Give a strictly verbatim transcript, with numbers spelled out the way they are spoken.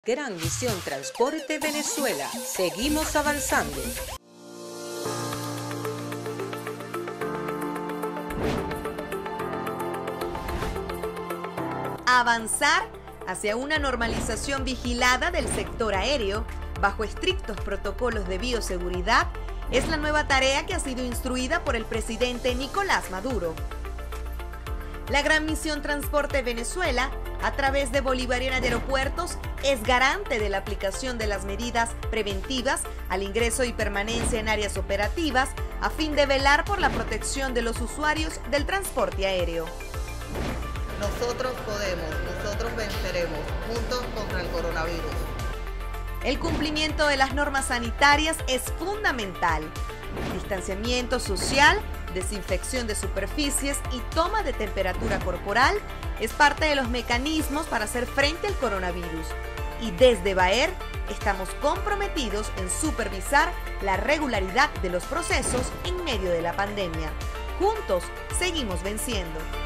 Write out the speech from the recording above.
Gran Misión Transporte Venezuela. Seguimos avanzando. Avanzar hacia una normalización vigilada del sector aéreo bajo estrictos protocolos de bioseguridad es la nueva tarea que ha sido instruida por el presidente Nicolás Maduro. La Gran Misión Transporte Venezuela, a través de Bolivariana de Aeropuertos, es garante de la aplicación de las medidas preventivas al ingreso y permanencia en áreas operativas a fin de velar por la protección de los usuarios del transporte aéreo. Nosotros podemos, nosotros venceremos, juntos contra el coronavirus. El cumplimiento de las normas sanitarias es fundamental. Distanciamiento social, desinfección de superficies y toma de temperatura corporal es parte de los mecanismos para hacer frente al coronavirus. Y desde BAER estamos comprometidos en supervisar la regularidad de los procesos en medio de la pandemia. Juntos seguimos venciendo.